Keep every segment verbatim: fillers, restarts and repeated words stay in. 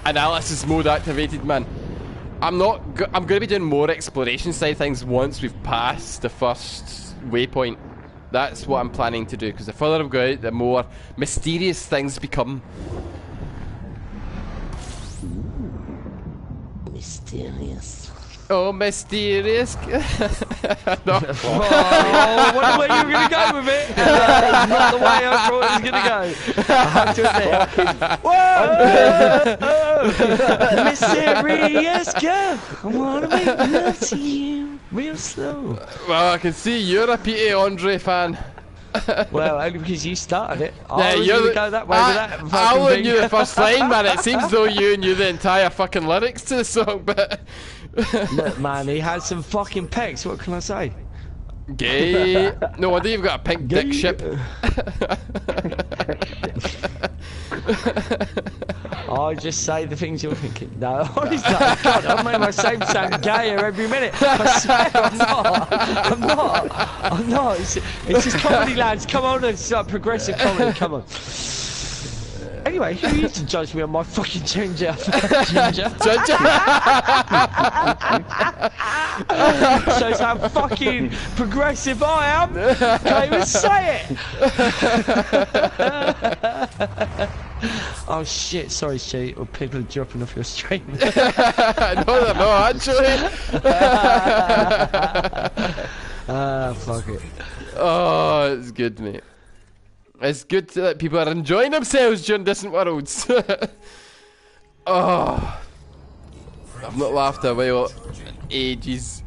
analysis mode activated, man. I'm not. I'm going to be doing more exploration side things once we've passed the first waypoint. That's what I'm planning to do, because the further I go out, the more mysterious things become. Ooh, mysterious. Oh, mysterious. No. Oh, what the way you were going to go with it? Uh, not the way I thought it was going to go. I have to admit. Whoa! Mysterious girl, I want to make love to you real slow. Well, I can see you're a P A Andre fan. Well, only because you started it. I Yeah, was you're going to the, go that way I, with that fucking I only thing. knew the first line, man. It seems though you knew the entire fucking lyrics to the song, but... Look, man, he had some fucking pecs, what can I say? Gay. No wonder you've got a pink Gay. dick ship. I just say the things you're thinking. No, honestly, God, I make myself sound gayer every minute. I swear I'm not. I'm not. I'm not. It's, it's just comedy, lads. Come on, it's like progressive comedy. Come on. Anyway, who are you to judge me on my fucking ginger? Ginger? Ginger? Shows how fucking progressive I am. Can't even say it. Oh shit, sorry Stu, or people are dropping off your stream. No, they're not, actually. Ah, fuck it. Oh, it's good, mate. It's good that people are enjoying themselves during Distant Worlds. Oh, I've not laughed a while in ages.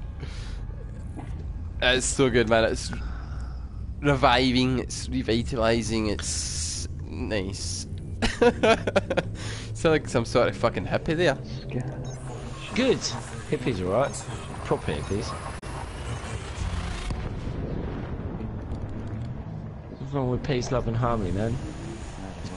It's so good, man. It's reviving, it's revitalising, it's nice. Sound like some sort of fucking hippie there. Good. Hippies are right. Proper hippies. What's wrong with peace, love and harmony, man?